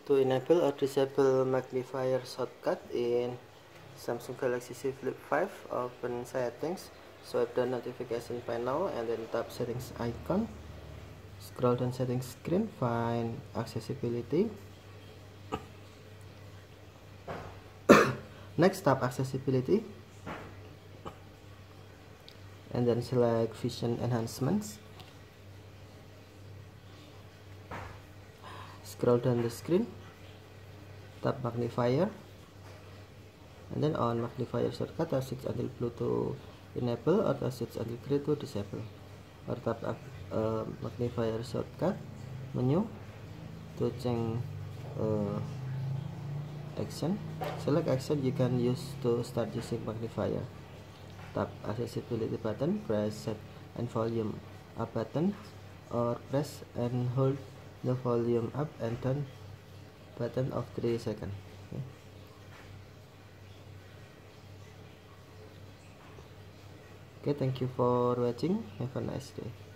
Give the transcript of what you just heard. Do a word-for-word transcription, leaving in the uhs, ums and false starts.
To enable or disable magnifier shortcut in Samsung Galaxy Z Flip five, open settings, swipe the notification panel and then tap settings icon. Scroll down settings screen, find accessibility. Next, tap accessibility and then select vision enhancements. Scroll down the screen, tap magnifier, and then on magnifier shortcut, tap switch until blue to enable or tap switch until gray to disable, or tap uh, magnifier shortcut menu to change uh, action. Select action you can use to start using magnifier. Tap accessibility button, press set and volume up button, or press and hold the volume up and down button of three seconds. Okay. Okay, thank you for watching. Have a nice day.